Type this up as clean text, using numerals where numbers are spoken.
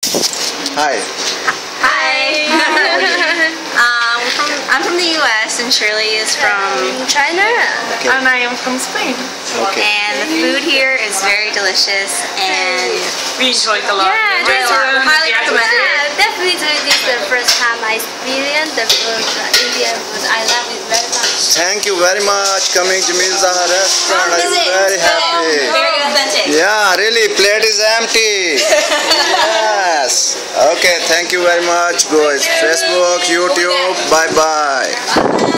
Hi. Hi. I'm from the US and Shirley is from China. Okay. And I am from Spain. Okay. and the food here is very delicious and We enjoyed a lot. Yeah, We just went to highly the recommend it. Yeah, definitely this is the first time I experienced the food, the Indian food. I love it very much. Thank you very much coming to Mirzaha restaurant. I'm very happy. very authentic. Yeah, really, plate is empty. Yes. Okay, thank you very much, guys. Facebook, YouTube, bye bye.